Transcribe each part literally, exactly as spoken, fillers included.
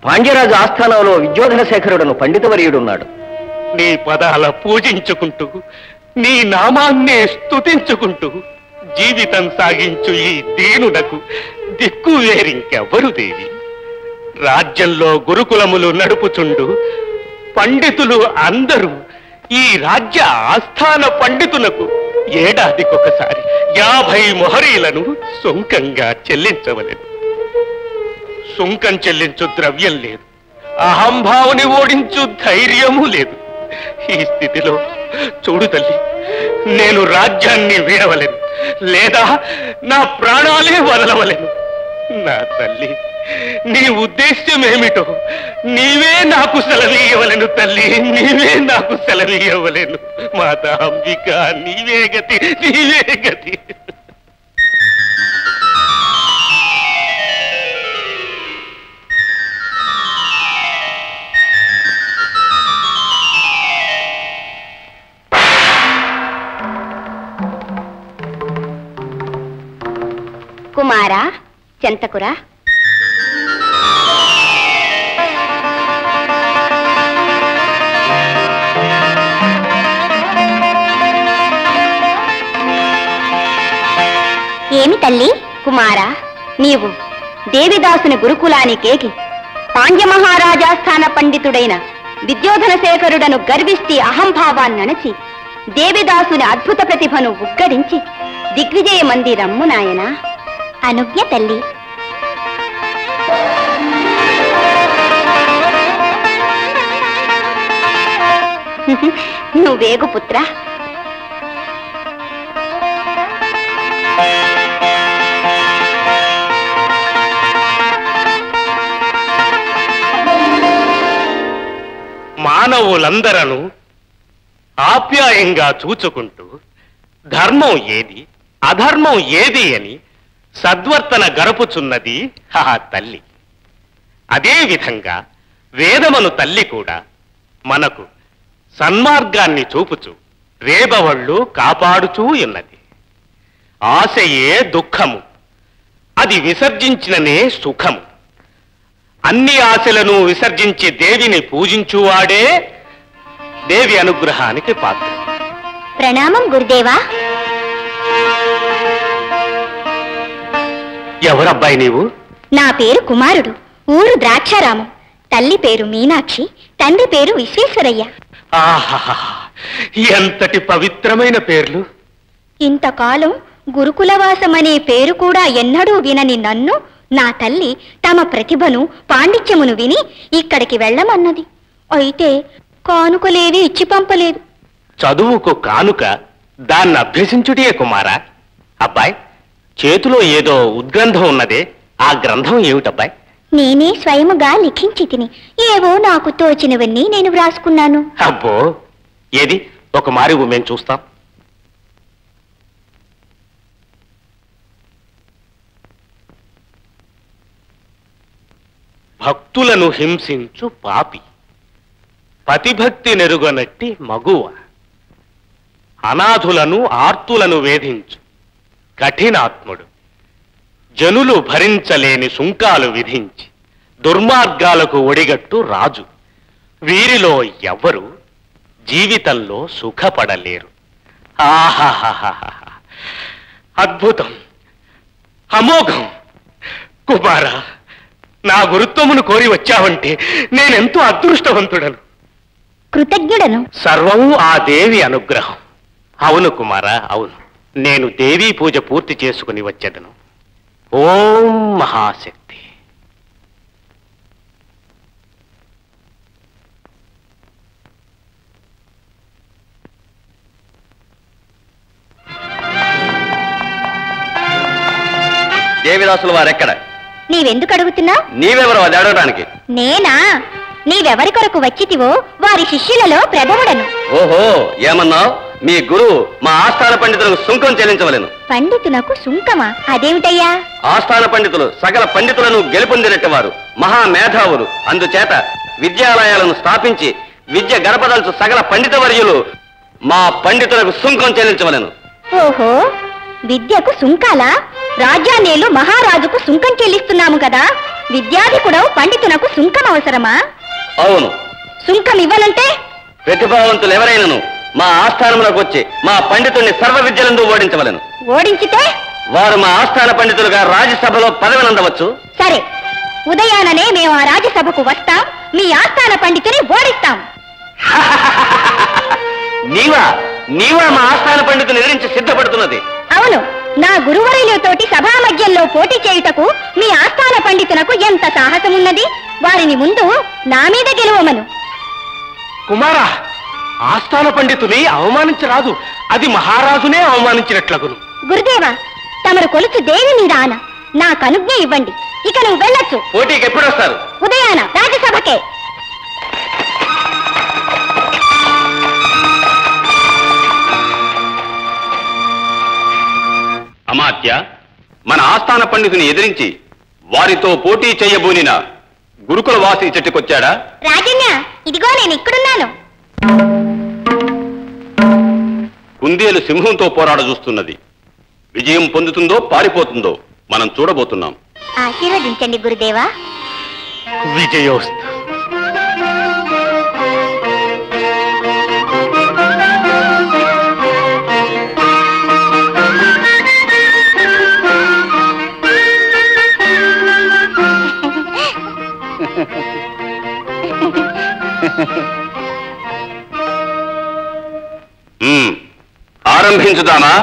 పాండ్యరాజు ఆస్థానంలో విద్యోధన శేఖరుడను పండితవర్యుడున్నాడు. నీ పదాల పూజించుకుంటూ నీ నామాన్నే స్తుతించుకుంటూ జీవితం సాగించు ఈ దీనునకు దిక్కు వేరింకెవ్వరు దేవి. రాజ్యంలో గురుకులములు నడుపుచుండు పండితులు అందరూ ఈ రాజ్య ఆస్థాన పండితులకు ఏడాదికొకసారి యాభై మొహరీలను సుంకంగా చెల్లించవలెను. సుంకం చెల్లించు ద్రవ్యం లేదు, అహంభావుని ఓడించు ధైర్యము లేదు. ఈ స్థితిలో చూడు తల్లి, నేను రాజ్యాన్ని వీడవలేను, లేదా నా ప్రాణాలే వదలవలేను. నా తల్లి, నీ ఉద్దేశ్యమేమిటో నీవే నాకు సెలవీయవలెను తల్లి, నీవే నాకు సెలవీయవలెను. మాతా అంబిక, నీవే గతి, నీవే గతి. కుమారా, చెంతకురా. ఏమి తల్లి? కుమారా, నీవు దేవిదాసుని గురుకులానికేకి పాండ్యమహారాజాస్థాన పండితుడైన విద్యోధన శేఖరుడను గర్విష్టి అహంభావాన్నణచి దేవిదాసుని అద్భుత ప్రతిభను ఉగ్గరించి దిగ్విజయ మంది రమ్ము నాయనా. అనుజ్ఞ తల్లి. నువ్వేగు పుత్ర. మానవులందరూ ఆప్యాయంగా చూచుకుంటూ ధర్మం ఏది అధర్మం ఏది అని సద్వర్తన గరపుచున్నది ఆ తల్లి. అదే విధంగా వేదమను తల్లి కూడా మనకు సన్మార్గాన్ని చూపుచు రేబవళ్ళు కాపాడుచూ ఉన్నది. ఆశయే దుఃఖము, అది విసర్జించిననే సుఖము. అన్ని ఆశలను విసర్జించి దేవిని పూజించువాడే దేవి అనుగ్రహానికి పాత్ర. ప్రణామం గురుదేవా. ఎవరబ్బాయి నీవు? నా పేరు కుమారుడు, ఊరు ద్రాక్షారామం. తల్లి పేరు మీనాక్షి, తండ్రి పేరు విశ్వేశ్వరయ్య. ఆహా, ఎంతటి పవిత్రమైన పేర్లు! ఇంతకాలం గురుకులవాసమనే పేరు కూడా ఎన్నడూ వినని నన్ను నా తల్లి తమ ప్రతిభను పాండిత్యమును విని ఇక్కడికి వెళ్ళమన్నది. అయితే కానుకలేవి ఇచ్చి పంపలేదు. చదువుకు కానుక దాన్ని అభ్యసించుటే కుమారా. అబ్బాయి, చేతిలో ఏదో ఉద్గ్రంథం ఉన్నదే, ఆ గ్రంథం ఏమిటబ్బాయి? నేనే స్వయముగా లిఖించి తిని ఏవో నాకు తోచినవన్నీ నేను వ్రాసుకున్నాను. అబ్బో, ఏది ఒక మారి మేము చూస్తాం. భక్తులను హింసించు పాపి, పతిభక్తి నెరుగనట్టి మగువ, అనాథులను ఆర్తులను వేధించు కఠినాత్ముడు, జనులు భరించలేని సుంకాలు విధించి దుర్మార్గాలకు ఒడిగట్టు రాజు. వీరిలో ఎవ్వరు జీవితంలో సుఖపడలేరు. ఆహాహా, అద్భుతం, అమోఘం! కుమారా, నా గురుత్వమును కోరి వచ్చావంటే నేనెంతో అదృష్టవంతుడను, కృతజ్ఞుడను. సర్వము ఆ దేవి అనుగ్రహం. అవును కుమారా, అవును. నేను దేవీ పూజ పూర్తి చేసుకుని వచ్చేదను. ఓం మహాశక్తి. దేవిదాసుల వారెక్కడ? నీవెందుకు అడుగుతున్నావు? నీవెవరు అది అడగడానికి? నేనా? నీవెవరి కొరకు వచ్చితివో వారి శిష్యులలో ప్రథముడను. ఓహో, ఏమన్నావు? మీ గురువు మా ఆస్థాన పండితులకు సుంకం చెల్లించవలెను. పండితులకు సుంకమా? అదేమిటయ్యా? ఆస్థాన పండితులు సకల పండితులను గెలుపొందినట్టువారు, మహామేధావులు. అందుచేత విద్యాలయాలను స్థాపించి విద్య గడపదలుచు సకల పండిత వర్యులు మా పండితులకు సుంకం చెల్లించవలెను. ఓహో, విద్యకు సుంకాలా? రాజ్యాన్నేలు మహారాజుకు సుంకం చెల్లిస్తున్నాము కదా, విద్యాధికుడవు పండితునకు సుంకం అవసరమా? అవును. సుంకం ఇవ్వనంటే? ప్రతిభావంతులు ఎవరైనను మా ఆస్థానములకు వచ్చి మా పండితుల్ని సర్వ విద్యలందు ఓడించవలను. ఓడించితే వారు మా ఆస్థాన పండితులుగా రాజ్యసభలో పదవినందవచ్చు. సరే, ఉదయాననే మేము ఆ రాజ్యసభకు వస్తాం, మీ ఆస్థాన పండితుని ఓడిస్తాం. నీవా నీవా మా ఆస్థాన పండితుని ఎదిరించి సిద్ధపడుతున్నది? అవును, నా గురువరులతోటి సభా మధ్యంలో పోటీ చేయుటకు మీ ఆస్థాన పండితునకు ఎంత సాహసమున్నది. వారిని ముందు నా మీద గెలువమను. కుమారా, ఆస్థాన పండితుని అవమానించరాదు. అది మహారాజునే అవమానించినట్లగును. గురుదేవా, తమరు కొలుచు దేవి మీద ఆన, నాకు అనుజ్ఞ ఇవ్వండి. ఇక నువ్వు వెళ్ళొచ్చు. పోటీకి ఎప్పుడు వస్తారు? ఉదయాన రాజ్యసభకే. అమాత్య, మన ఆస్థాన పండితుని ఎదిరించి వారితో పోటీ చేయబోనిన గురుకుల వాసి చెట్టుకొచ్చాడా? రాజన్య, ఇదిగో నేను ఇక్కడున్నాను. కుందేలు సింహంతో పోరాడ చూస్తున్నది. విజయం పొందుతుందో పారిపోతుందో మనం చూడబోతున్నాం. ఆశీర్వదించండి గురుదేవా. విజయోస్తు. ఆరంభించుదామా?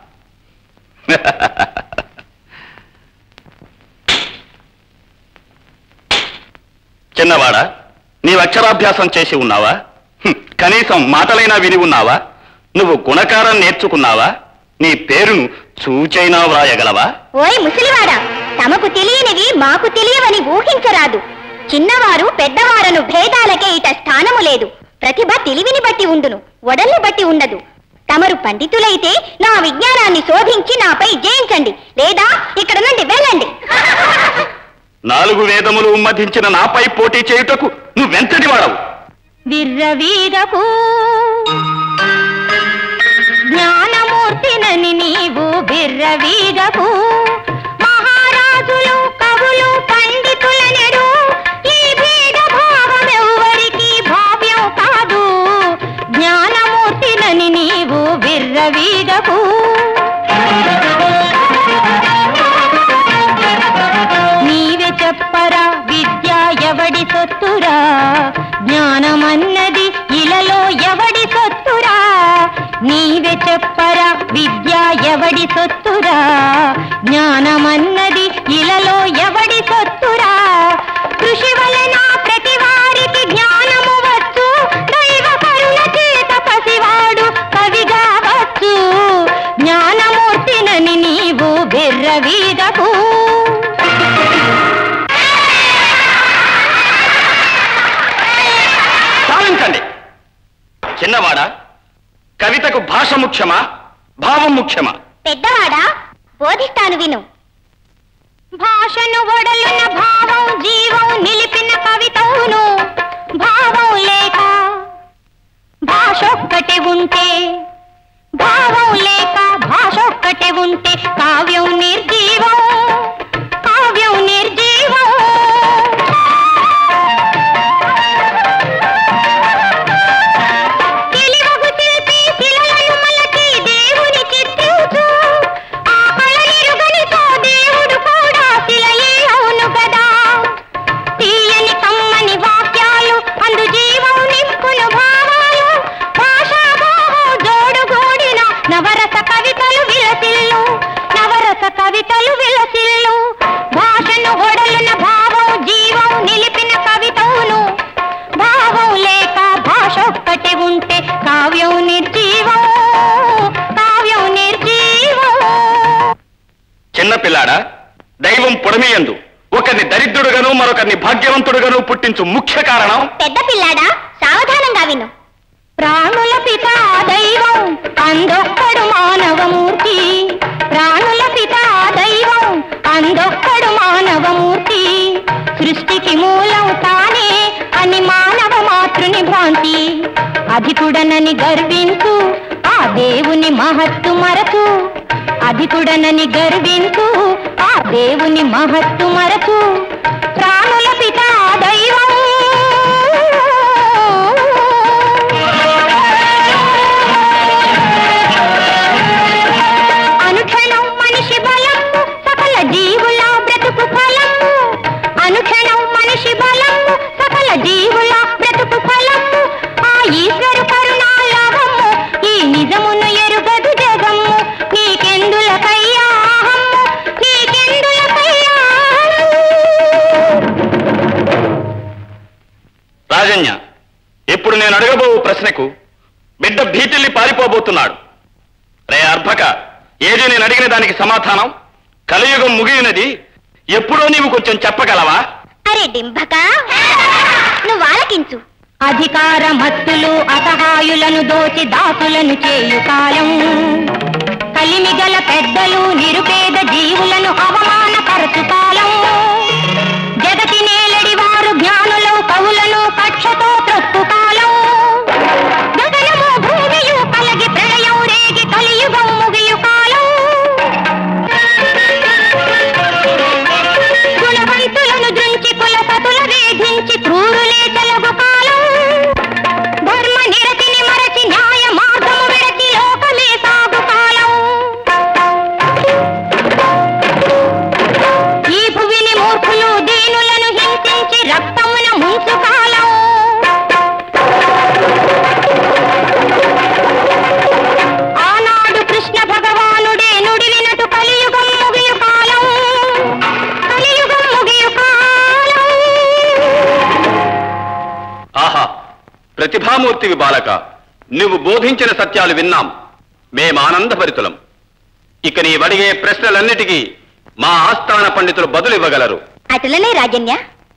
చిన్నవాడా, నీవు అక్షరాభ్యాసం చేసి ఉన్నావా? కనీసం మాటలైనా విని ఉన్నావా? నువ్వు గుణకారం నేర్చుకున్నావా? నీ పేరును చూచైనా వ్రాయగలవా? ఓయ్ ముసలివాడా, తమకు తెలియనివి మాకు తెలియవని ఊహించరాదు. చిన్నవారు పెద్దవారను భేదాలకే ఇట స్థానము లేదు. ప్రతిభ తెలివిని బట్టి ఉండును, ఒడల్ని బట్టి ఉండదు. తమరు పండితులైతే నా విజ్ఞానాన్ని శోధించి నాపై జయించండి, లేదా ఇక్కడ నుండి వెళ్ళండి. నాలుగు వేదములు ఉమ్మధించిన నాపై పోటీ చేయుటకు నువ్వెంతటి వాడవు? విర్రవీరకు జ్ఞానమూర్తినని నీవు బిర్రవీరకు. మహారాజులు కవులు పండితులనెడు ఈ భేద భావమెవ్వరికి భావ్యం కాదు. జ్ఞానమూర్తినని నీవు బిర్రవీరకు. నీవే చెప్పరా విద్య ఎవడి సొత్తురా, జ్ఞానమన్నది ఇలలో ఎవడి సొత్తురా. నీవే చెప్పరా విద్య ఎవడి సొత్తురా, జ్ఞానమన్నది ఇలలో ఎవడి సొత్తురా. కృషి వలన ప్రతి వారికి జ్ఞానము వచ్చు, దైవ కరుణ చేత పసివాడు కవిగా వచ్చు. జ్ఞానమూర్తినని నీవు బిర్రవీగకు. సాధించండి. చిన్నవాడా, కవితకు భాష ముఖ్యమా, భావం ముఖ్యమా? పెద్దవాడా, బోధిస్తాను విను. భాషను ఒడలున భావం జీవం నిలిపిన కవితవును. భావం లేక భాషొక్కటి ఉంటే, భావం లేక భాషొక్కటి ఉంటే కావ్యం నిర్జీవం, కావ్యం నిర్జీవం. తెలివగు తెలిపి శిలలను మలచి దేవుని చిత్రించు. ఆ కళనిరుగనితో దేవుడు కూడా శిలయే అవును కదా. తీయని కమ్మని వాక్యాలు అందు జీవం నింపును భావాలు. భాషాభావం జోడుగూడిన నవరస కవితలు విలసిల్లు, నవరస కవితలు విలసిల్లు. భాషను ఒడలున భావం జీవం నిలిపిన కవితవును. భావం లేక భాషొక్కటి ఉంటే కావ్యం నిర్జీవం, కావ్యం నిర్జీవం. చిన్నపిల్లాడా, దైవం పొడమియందు ఒకరిని దరిద్రుడుగాను మరొకరిని భాగ్యవంతుడుగాను పుట్టించు ముఖ్య కారణం? పెద్ద పిల్లాడా, సావధానంగా విను. ప్రాణుల పిత దైవం అందొక్కడు మానవమూర్తి. ప్రాణుల పిత దైవం అందొక్కడు మానవమూర్తి. సృష్టికి మూలం తానే అని మానవ మాతృని భ్రాంతి. అధికుడనని గర్వించు, ఆ దేవుని మహత్తు మరచు. అధికుడనని గర్వించు ఆ దేవుని మహత్తు మరచు ప్రాణుల పితా దైవం అనుక్షణం మనిషి బలం సకల జీవుల బ్రతుకు ఫలం అనుక్షణం మనిషి బలం సకల జీవుల బ్రతుకు ఫలం ఆ ఈశ్వరు కరుణాలవము ఈ నిజమును ఎరుగదు జగము నీకెందులకయ్యా నీకెందులకయ్యా. రాజన్య, ఇప్పుడు నేను అడగబో ప్రశ్నకు బిడ్డ భీతిల్లి పారిపోబోతున్నాడు. రే అర్భక, ఏది నేను అడిగిన దానికి సమాధానం? కలియుగం ముగినది ఎప్పుడో నీవు కొంచెం చెప్పగలవా? అరే డింభక, నువ్వు ఆలకించు. అధికార మత్తులు అసహాయులను దోచి దాసులను చేయు కాలం కలిమిగల పెద్దలు నిరుపేద జీవులను అవమానపరచు కాలం జగతి నేలడి వారు జ్ఞానులు కవులను కక్షతో త్రొక్కు కాలం గగనము భూమియు కలగి ప్రళయం రేగి కలియుగం ముగియు కాలం గుణవంతులను దృంచి కులపతుల వేధించి క్రూరులే తెలుగు కాలం ధర్మ నిరతిని మరచి న్యాయ మార్గము విడచి లోకమే సాగు కాలం ఈ భువిని మూర్ఖులు దీనులను హింసించి రక్తమున ముంచు కాలం ఆనాడు కృష్ణ భగవానుడే నుడివినటు కలియుగం ముగియు కాలం కలియుగం ముగియు కాలం. ఆహా, ప్రతిభామూర్తివి బాలక, నువ్వు బోధించిన సత్యాలు విన్నాం. మేం ఆనందభరితులం. ఇక నీ అడిగే ప్రశ్నలన్నిటికీ మా ఆస్థాన పండితులు బదులు ఇవ్వగలరు. అటులనే రాజన్య.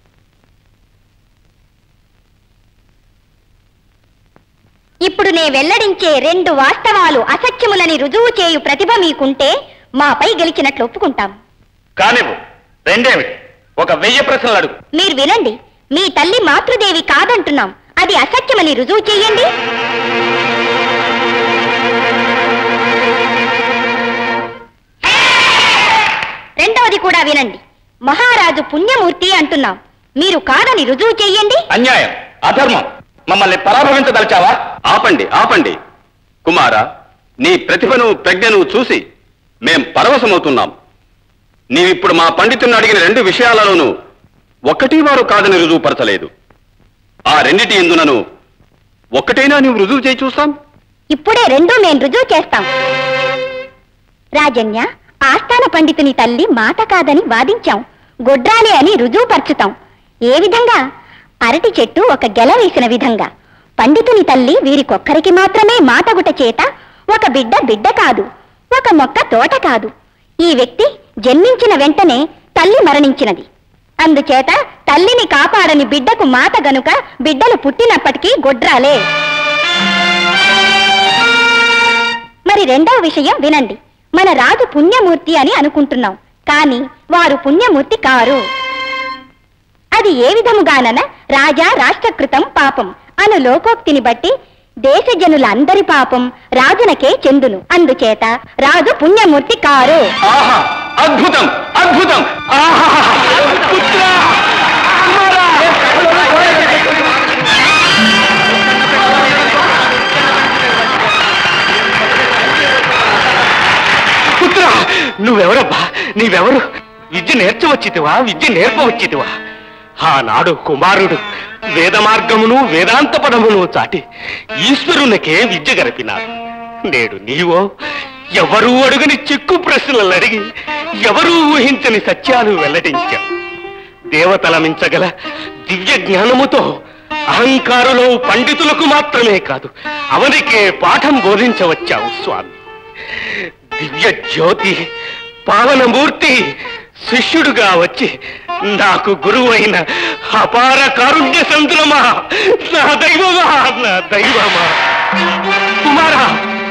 ఇప్పుడు నే వెల్లడించే రెండు వాస్తవాలు అసత్యములని రుజువు చేయు ప్రతిభ మీకుంటే మాపై గెలిచినట్లు ఒప్పుకుంటాం. కానివ్వు, రెండేమిటి? ఒక వెయ్యి ప్రశ్నలు అడుగు. మీరు వినండి. మీ తల్లి మాతృదేవి కాదంటున్నాం, అది అసత్యమని రుజువు చెయ్యండి. రెండవది కూడా వినండి. మహారాజు పుణ్యమూర్తి అంటున్నాం, మీరు కాదని రుజువు చెయ్యండి. అన్యాయం, అధర్మం. మమ్మల్ని పరాభవించదలిచావా? ఆపండి, ఆపండి. కుమారా, నీ ప్రతిభను ప్రజ్ఞను చూసి మేం పరవశమవుతున్నాం. నీవిప్పుడు మా పండితుని అడిగిన రెండు విషయాలలోనూ ఒక్కటి వారు కాదని రుజువుపరచలేదు. ఆ రెండిటి ఎందునను ఒక్కటైనా నీవు రుజువు చేయి చూస్తాం. ఇప్పుడే రెండూ మేము రుజువు చేస్తాం. రాజన్య, ఆస్థాన పండితుని తల్లి మాట కాదని వాదించాం, గొడ్రాలే అని రుజువుపరచుతాం. ఏ విధంగా? అరటి చెట్టు ఒక గెల వేసిన విధంగా. పండితుని తల్లి వీరికొక్కరికి మాత్రమే మాటగుట చేత ఒక బిడ్డ బిడ్డ కాదు, ఒక మొక్క తోట కాదు. ఈ వ్యక్తి జన్మించిన వెంటనే తల్లి మరణించినది. అందుచేత తల్లిని కాపాడని బిడ్డకు మాత గనుక బిడ్డలు పుట్టినప్పటికీ గొడ్రాలే. మరి రెండవ విషయం వినండి. మన రాజు పుణ్యమూర్తి అని అనుకుంటున్నాం, కాని వారు పుణ్యమూర్తి కారు. అది ఏ విధముగానన రాజా రాష్ట్రకృతం పాపం అను లోకోక్తిని బట్టి దేశ జనులందరి పాపం రాజునకే చెందును. అందుచేత రాజు పుణ్యమూర్తి కారు. ఆహా, అద్భుతం, అద్భుతం. ఆహా, పుత్రా, కుమారా. పుత్రా, నువ్వెవరబ్బా? నీవెవరు? విద్య నేర్చవచ్చితివా? విద్య నేర్పవచ్చితివా? ఆనాడు కుమారుడు వేద మార్గమును వేదాంత పదమును చాటి ఈశ్వరునికే విద్య గరిపినాడు. నేడు నీవో ఎవరూ అడుగని చిక్కు ప్రశ్నలు అడిగి ఎవరూ ఊహించని సత్యాలు వెల్లడించావు. దేవతల మించగల దివ్య జ్ఞానముతో అహంకారులో పండితులకు మాత్రమే కాదు, అవనికే పాఠం బోధించవచ్చావు స్వామి. దివ్య జ్యోతి పావనమూర్తి శిష్యుడుగా వచ్చి నాకు గురువు అయిన అపార కారుణ్య సంతులమా, నా దైవమా, నా దైవమా. కుమారా,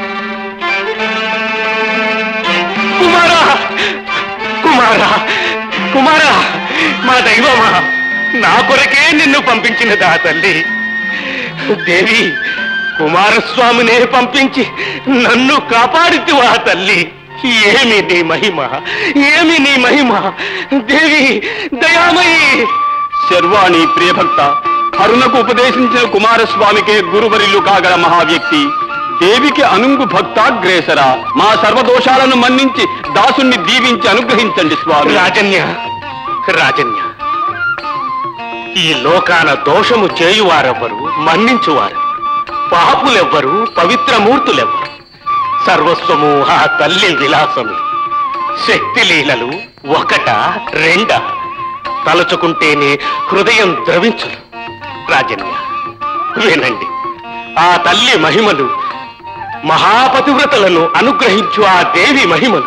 కుమారా, కుమారా, కుమారా, మా దైవమా, నా కొరకే నిన్ను పంపించినదా తల్లి. దేవి, కుమారస్వామినే పంపించి నన్ను కాపాడుతువా తల్లి. ఏమి నీ మహిమ, ఏమి నీ మహిమ! దేవి దయామయి! శర్వాణి ప్రియభక్త, అరుణకు ఉపదేశించిన కుమారస్వామికే గురువరిల్లు కాగల మహావ్యక్తి, దేవికి అనుంగు భక్తాగ్రేసర, మా సర్వదోషాలను మన్నించి దాసుణ్ణి దీవించి అనుగ్రహించండి స్వామి. రాజన్య, రాజన్య, ఈ లోకాన దోషము చేయువారెవ్వరు, మన్నించువారు పాపులెవ్వరు, పవిత్రమూర్తులెవ్వరు. సర్వస్వము ఆ తల్లి విలాసము. శక్తి లీలలు ఒకట రెండ, తలుచుకుంటేనే హృదయం ద్రవించును. రాజన్య వినండి, ఆ తల్లి మహిమలు, మహాపతివ్రతలను అనుగ్రహించు ఆ దేవి మహిమలు